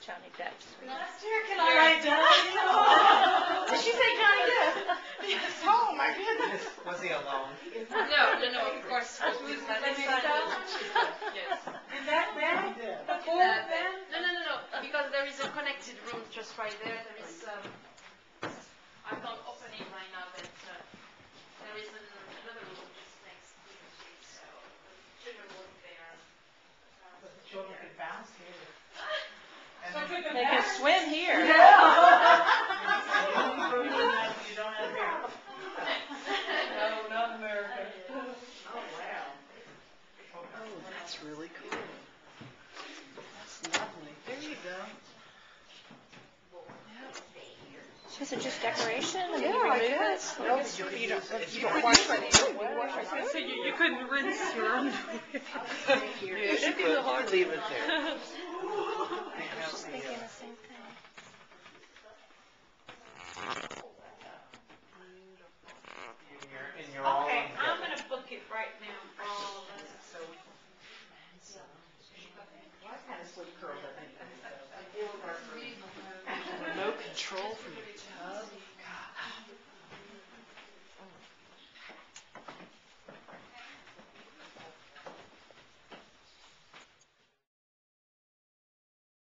Johnny Depp's. Can I write down? Did she say Johnny Depp? Yes. Oh my goodness. Was he alone? No, of course. Who's that? Yes. Is that bad? No. Because there is a connected room just right there. There is. I can't open it right now, but there is another room just next to the street, so the children work there. But the children can bounce here. They can swim here. Yeah. You don't have hair. No, not America. Oh, wow. Oh, that's really cool. That's lovely. There you go. Is it just decoration? Yeah, I guess. No, You don't wash it. So you couldn't rinse your underwear. It'd be hard to leave it there. I was thinking the same thing.